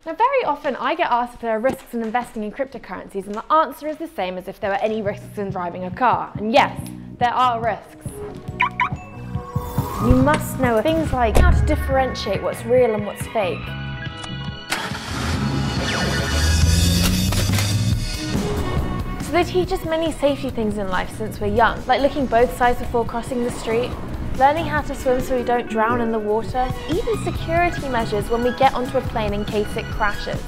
Now, very often I get asked if there are risks in investing in cryptocurrencies, and the answer is the same as if there were any risks in driving a car. And yes, there are risks. You must know things like how to differentiate what's real and what's fake. So they teach us many safety things in life since we're young, like looking both sides before crossing the street, learning how to swim so we don't drown in the water, even security measures when we get onto a plane in case it crashes.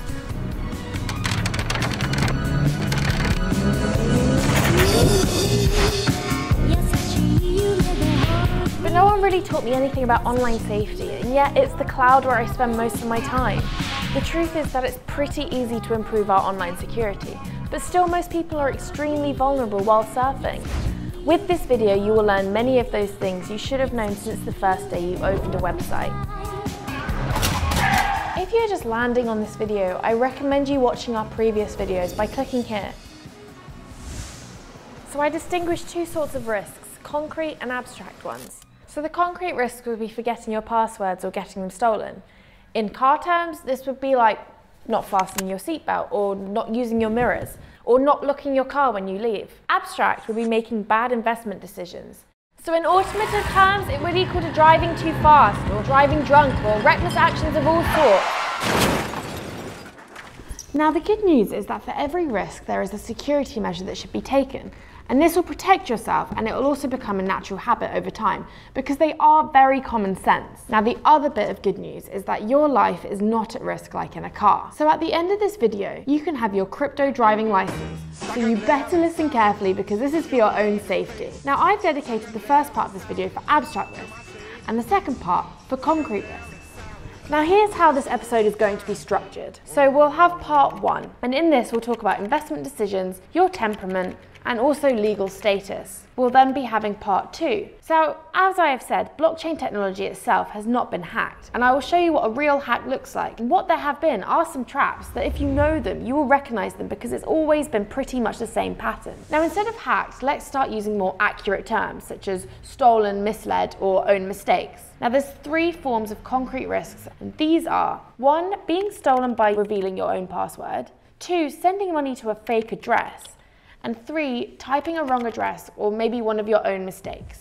But no one really taught me anything about online safety, and yet it's the cloud where I spend most of my time. The truth is that it's pretty easy to improve our online security, but still most people are extremely vulnerable while surfing. With this video, you will learn many of those things you should have known since the first day you opened a website. If you're just landing on this video, I recommend you watching our previous videos by clicking here. So I distinguish two sorts of risks, concrete and abstract ones. So the concrete risk would be forgetting your passwords or getting them stolen. In car terms, this would be like not fastening your seatbelt or not using your mirrors, or not locking your car when you leave. Abstract would be making bad investment decisions. So in automotive terms, it would equal to driving too fast, or driving drunk, or reckless actions of all sorts. Now the good news is that for every risk, there is a security measure that should be taken. And this will protect yourself, and it will also become a natural habit over time because they are very common sense. Now the other bit of good news is that your life is not at risk like in a car. So at the end of this video, you can have your crypto driving license. So you better listen carefully because this is for your own safety. Now I've dedicated the first part of this video for abstract risks and the second part for concrete risks. Now here's how this episode is going to be structured. So we'll have part 1, and in this we'll talk about investment decisions, your temperament, and also legal status. We'll then be having part 2. So as I have said, blockchain technology itself has not been hacked, and I will show you what a real hack looks like. And what there have been are some traps that if you know them, you will recognize them because it's always been pretty much the same pattern. Now instead of hacked, let's start using more accurate terms such as stolen, misled, or own mistakes. Now there's 3 forms of concrete risks, and these are 1, being stolen by revealing your own password, 2, sending money to a fake address, and 3, typing a wrong address or maybe one of your own mistakes.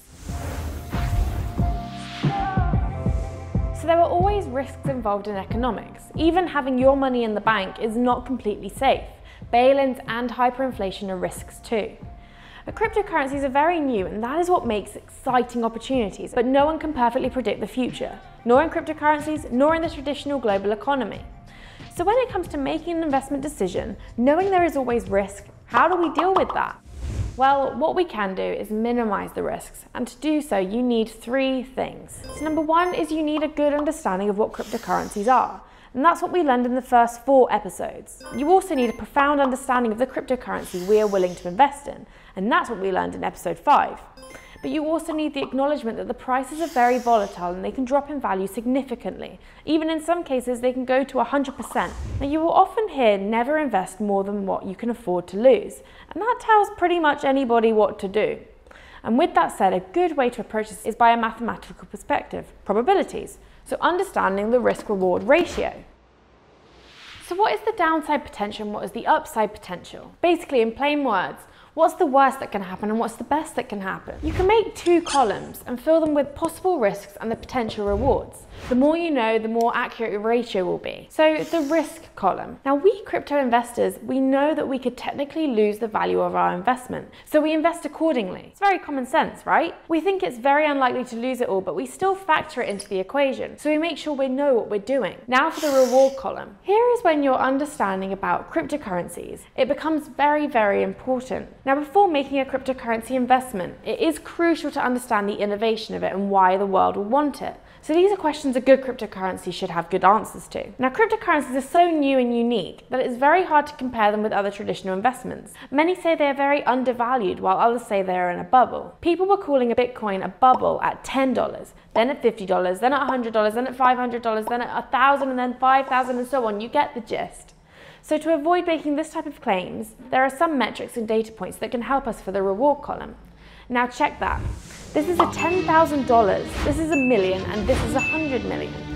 So there are always risks involved in economics. Even having your money in the bank is not completely safe. Bail-ins and hyperinflation are risks too. But cryptocurrencies are very new, and that is what makes exciting opportunities, but no one can perfectly predict the future, nor in cryptocurrencies, nor in the traditional global economy. So when it comes to making an investment decision, knowing there is always risk, how do we deal with that? Well, what we can do is minimize the risks, and to do so you need 3 things. So number 1 is you need a good understanding of what cryptocurrencies are, and that's what we learned in the first 4 episodes. You also need a profound understanding of the cryptocurrency we are willing to invest in, and that's what we learned in episode 5. But you also need the acknowledgement that the prices are very volatile and they can drop in value significantly. Even in some cases, they can go to 100%. Now you will often hear never invest more than what you can afford to lose. And that tells pretty much anybody what to do. And with that said, a good way to approach this is by a mathematical perspective, probabilities. So understanding the risk-reward ratio. So what is the downside potential and what is the upside potential? Basically, in plain words, what's the worst that can happen and what's the best that can happen? You can make 2 columns and fill them with possible risks and the potential rewards. The more you know, the more accurate your ratio will be. So the risk column. Now we crypto investors, we know that we could technically lose the value of our investment, so we invest accordingly. It's very common sense, right? We think it's very unlikely to lose it all, but we still factor it into the equation, so we make sure we know what we're doing. Now for the reward column. Here is when you're understanding about cryptocurrencies. It becomes very, very important. Now before making a cryptocurrency investment, it is crucial to understand the innovation of it and why the world will want it. So these are questions a good cryptocurrency should have good answers to. Now cryptocurrencies are so new and unique that it's very hard to compare them with other traditional investments. Many say they are very undervalued while others say they are in a bubble. People were calling a Bitcoin a bubble at $10, then at $50, then at $100, then at $500, then at $1,000 and then $5,000 and so on. You get the gist. So to avoid making this type of claims, there are some metrics and data points that can help us for the reward column. Now check that. This is a $10,000, this is a million, and this is 100 million.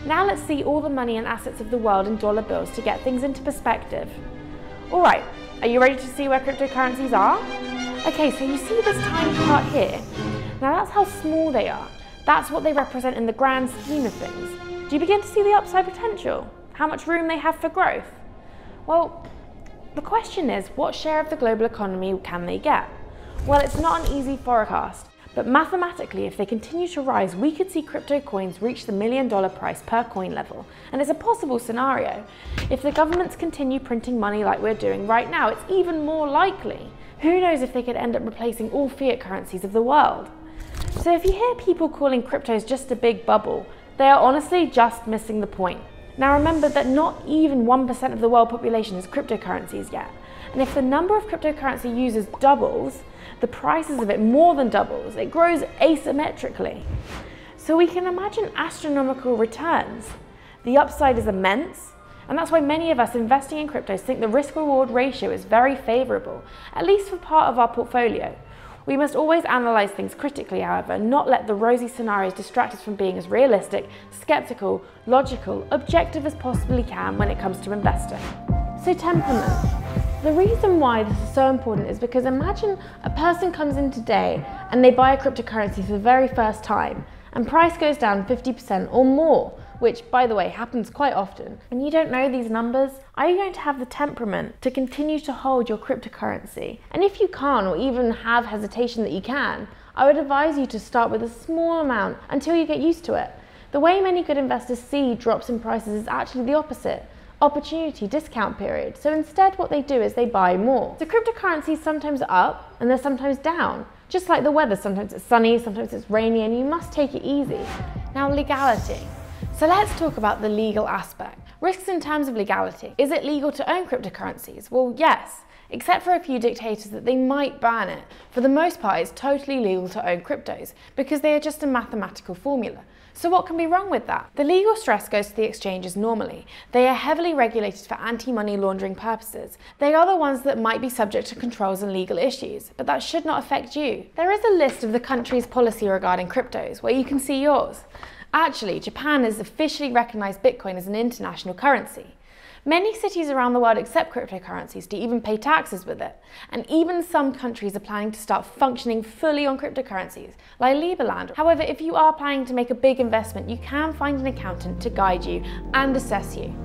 Now let's see all the money and assets of the world in dollar bills to get things into perspective. Alright, are you ready to see where cryptocurrencies are? Okay, so you see this tiny part here? Now that's how small they are. That's what they represent in the grand scheme of things. Do you begin to see the upside potential? How much room they have for growth? Well, the question is, what share of the global economy can they get? Well, it's not an easy forecast, but mathematically, if they continue to rise, we could see crypto coins reach the $1 million price per coin level. And it's a possible scenario. If the governments continue printing money like we're doing right now, it's even more likely. Who knows if they could end up replacing all fiat currencies of the world? So if you hear people calling cryptos just a big bubble, they are honestly just missing the point. Now remember that not even 1% of the world population is cryptocurrencies yet. And if the number of cryptocurrency users doubles, the prices of it more than doubles. It grows asymmetrically. So we can imagine astronomical returns. The upside is immense, and that's why many of us investing in cryptos think the risk-reward ratio is very favorable, at least for part of our portfolio. We must always analyze things critically, however, not let the rosy scenarios distract us from being as realistic, skeptical, logical, objective as possibly can when it comes to investing. So temperament. The reason why this is so important is because imagine a person comes in today and they buy a cryptocurrency for the very first time and price goes down 50% or more, which by the way happens quite often, and you don't know these numbers. Are you going to have the temperament to continue to hold your cryptocurrency? And if you can't, or even have hesitation that you can, I would advise you to start with a small amount until you get used to it. The way many good investors see drops in prices is actually the opposite. Opportunity discount period. So instead what they do is they buy more. So cryptocurrency is sometimes up and they're sometimes down. Just like the weather, sometimes it's sunny, sometimes it's rainy, and you must take it easy. Now legality. So let's talk about the legal aspect. Risks in terms of legality. Is it legal to own cryptocurrencies? Well, yes, except for a few dictators that they might ban it. For the most part, it's totally legal to own cryptos because they are just a mathematical formula. So what can be wrong with that? The legal stress goes to the exchanges normally. They are heavily regulated for anti-money laundering purposes. They are the ones that might be subject to controls and legal issues, but that should not affect you. There is a list of the country's policy regarding cryptos where you can see yours. Actually, Japan has officially recognized Bitcoin as an international currency. Many cities around the world accept cryptocurrencies to even pay taxes with it. And even some countries are planning to start functioning fully on cryptocurrencies, like Liberland. However, if you are planning to make a big investment, you can find an accountant to guide you and assess you.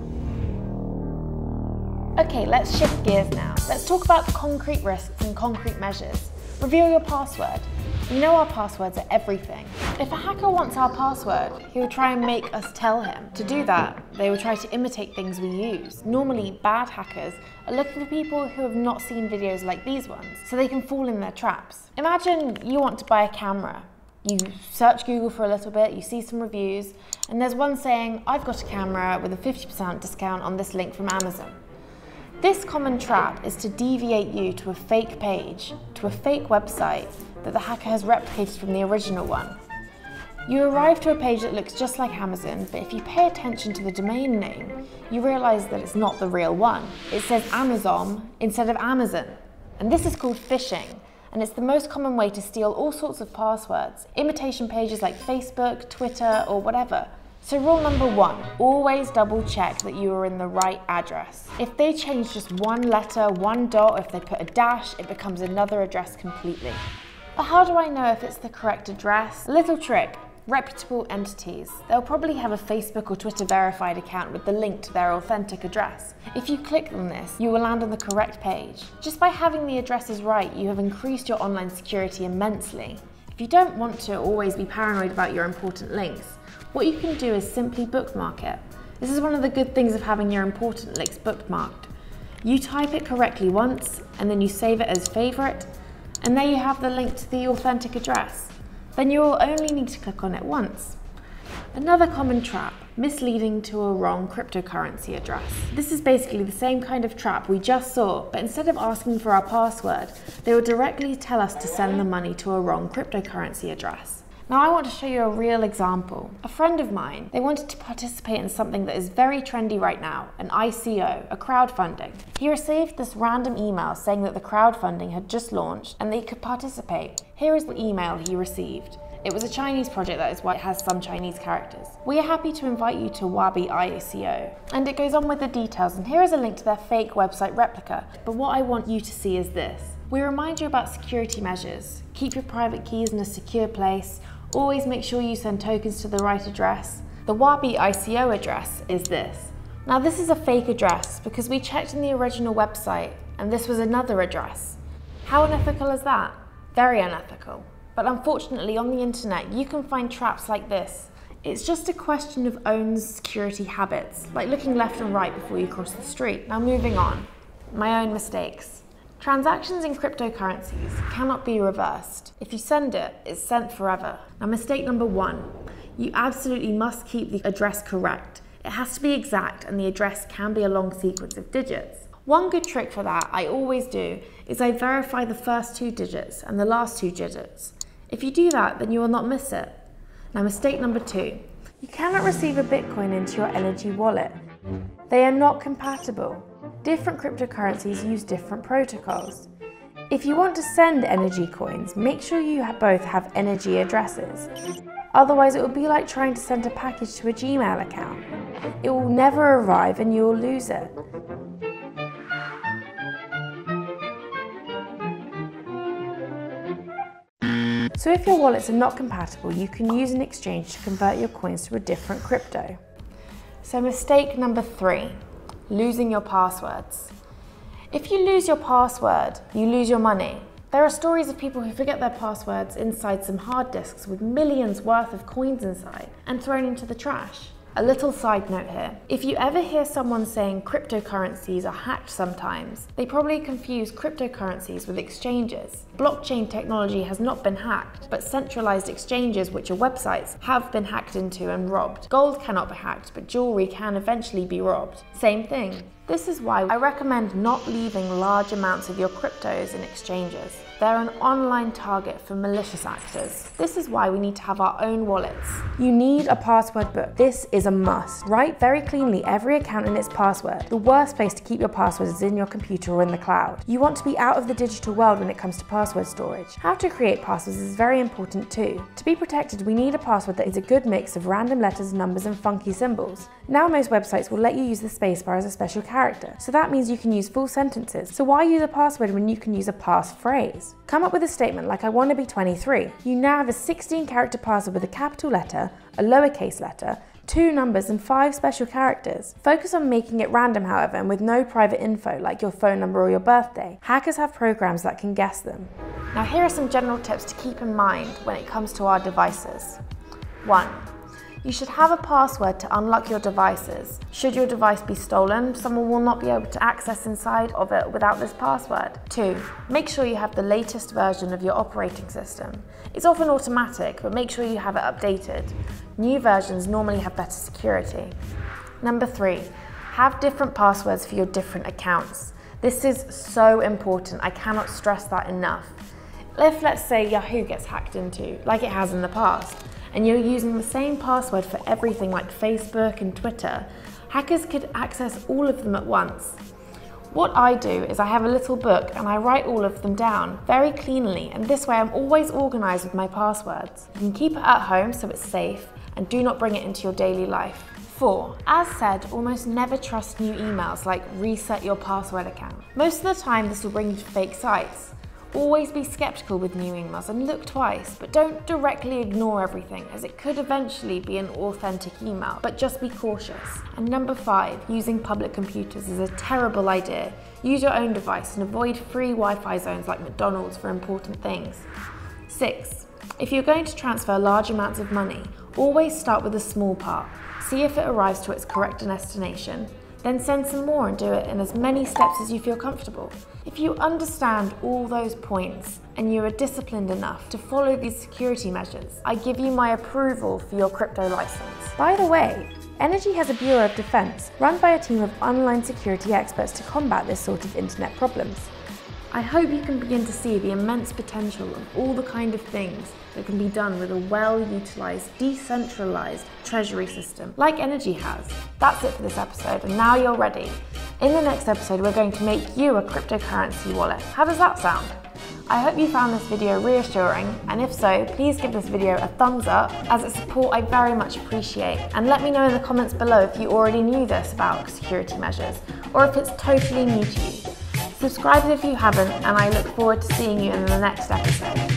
Okay, let's shift gears now. Let's talk about concrete risks and concrete measures. Reveal your password. You know our passwords are everything. If a hacker wants our password, he will try and make us tell him. To do that, they will try to imitate things we use. Normally, bad hackers are looking for people who have not seen videos like these ones, so they can fall in their traps. Imagine you want to buy a camera. You search Google for a little bit, you see some reviews, and there's one saying, I've got a camera with a 50% discount on this link from Amazon. This common trap is to deviate you to a fake page, to a fake website that the hacker has replicated from the original one. You arrive to a page that looks just like Amazon, but if you pay attention to the domain name, you realize that it's not the real one. It says Amazon instead of Amazon. And this is called phishing, and it's the most common way to steal all sorts of passwords, imitation pages like Facebook, Twitter, or whatever. So rule number 1, always double check that you are in the right address. If they change just one letter, one dot, or if they put a dash, it becomes another address completely. But how do I know if it's the correct address? A little trick, reputable entities. They'll probably have a Facebook or Twitter verified account with the link to their authentic address. If you click on this, you will land on the correct page. Just by having the addresses right, you have increased your online security immensely. If you don't want to always be paranoid about your important links, what you can do is simply bookmark it. This is one of the good things of having your important links bookmarked. You type it correctly once, and then you save it as favorite, and there you have the link to the authentic address. Then you will only need to click on it once. Another common trap, misleading to a wrong cryptocurrency address. This is basically the same kind of trap we just saw, but instead of asking for our password, they will directly tell us to send the money to a wrong cryptocurrency address. Now I want to show you a real example. A friend of mine, they wanted to participate in something that is very trendy right now, an ICO, a crowdfunding. He received this random email saying that the crowdfunding had just launched and they could participate. Here is the email he received. It was a Chinese project, that is why it has some Chinese characters. We are happy to invite you to Wabi ICO. And it goes on with the details, and here is a link to their fake website replica. But what I want you to see is this. We remind you about security measures. Keep your private keys in a secure place. Always make sure you send tokens to the right address. The Wabi ICO address is this. Now this is a fake address because we checked in the original website and this was another address. How unethical is that? Very unethical. But unfortunately on the internet you can find traps like this. It's just a question of own security habits, like looking left and right before you cross the street. Now moving on, my own mistakes. Transactions in cryptocurrencies cannot be reversed. If you send it, it's sent forever. Now mistake number 1, you absolutely must keep the address correct. It has to be exact and the address can be a long sequence of digits. One good trick for that I always do is I verify the first 2 digits and the last 2 digits. If you do that, then you will not miss it. Now mistake number 2, you cannot receive a Bitcoin into your Energi wallet. They are not compatible. Different cryptocurrencies use different protocols. If you want to send Energi coins, make sure you both have Energi addresses. Otherwise it will be like trying to send a package to a Gmail account. It will never arrive and you will lose it. So if your wallets are not compatible, you can use an exchange to convert your coins to a different crypto. So mistake number 3, losing your passwords. If you lose your password, you lose your money. There are stories of people who forget their passwords inside some hard disks with millions worth of coins inside and thrown into the trash. A little side note here. If you ever hear someone saying cryptocurrencies are hacked sometimes, they probably confuse cryptocurrencies with exchanges. Blockchain technology has not been hacked, but centralized exchanges, which are websites, have been hacked into and robbed. Gold cannot be hacked, but jewelry can eventually be robbed. Same thing. This is why I recommend not leaving large amounts of your cryptos in exchanges. They're an online target for malicious actors. This is why we need to have our own wallets. You need a password book. This is a must. Write very cleanly every account and its password. The worst place to keep your passwords is in your computer or in the cloud. You want to be out of the digital world when it comes to password storage. How to create passwords is very important too. To be protected, we need a password that is a good mix of random letters, numbers, and funky symbols. Now most websites will let you use the spacebar as a special character, so that means you can use full sentences. So why use a password when you can use a passphrase? Come up with a statement like I want to be 23. You now have a 16-character password with a capital letter, a lowercase letter, 2 numbers and 5 special characters. Focus on making it random, however, and with no private info like your phone number or your birthday. Hackers have programs that can guess them. Now here are some general tips to keep in mind when it comes to our devices. 1. You should have a password to unlock your devices. Should your device be stolen, someone will not be able to access inside of it without this password. 2. Make sure you have the latest version of your operating system. It's often automatic, but make sure you have it updated. New versions normally have better security. Number 3. Have different passwords for your different accounts. This is so important, I cannot stress that enough. If, let's say, Yahoo gets hacked into, like it has in the past, and you're using the same password for everything like Facebook and Twitter, hackers could access all of them at once. What I do is I have a little book and I write all of them down very cleanly, and this way I'm always organized with my passwords. You can keep it at home so it's safe, and do not bring it into your daily life. 4. As said, almost never trust new emails like reset your password account. Most of the time this will bring you to fake sites. Always be skeptical with new emails and look twice, but don't directly ignore everything, as it could eventually be an authentic email, but just be cautious. And number 5, using public computers is a terrible idea. Use your own device and avoid free Wi-Fi zones like McDonald's for important things. 6. If you're going to transfer large amounts of money, always start with a small part. See if it arrives to its correct destination. Then send some more and do it in as many steps as you feel comfortable. If you understand all those points and you are disciplined enough to follow these security measures, I give you my approval for your crypto license. By the way, Energi has a Bureau of Defense run by a team of online security experts to combat this sort of internet problems. I hope you can begin to see the immense potential of all the kind of things that can be done with a well-utilised, decentralised treasury system like Energi has. That's it for this episode, and now you're ready. In the next episode, we're going to make you a cryptocurrency wallet. How does that sound? I hope you found this video reassuring, and if so, please give this video a thumbs up, as it's support I very much appreciate. And let me know in the comments below if you already knew this about security measures, or if it's totally new to you. Subscribe if you haven't, and I look forward to seeing you in the next episode.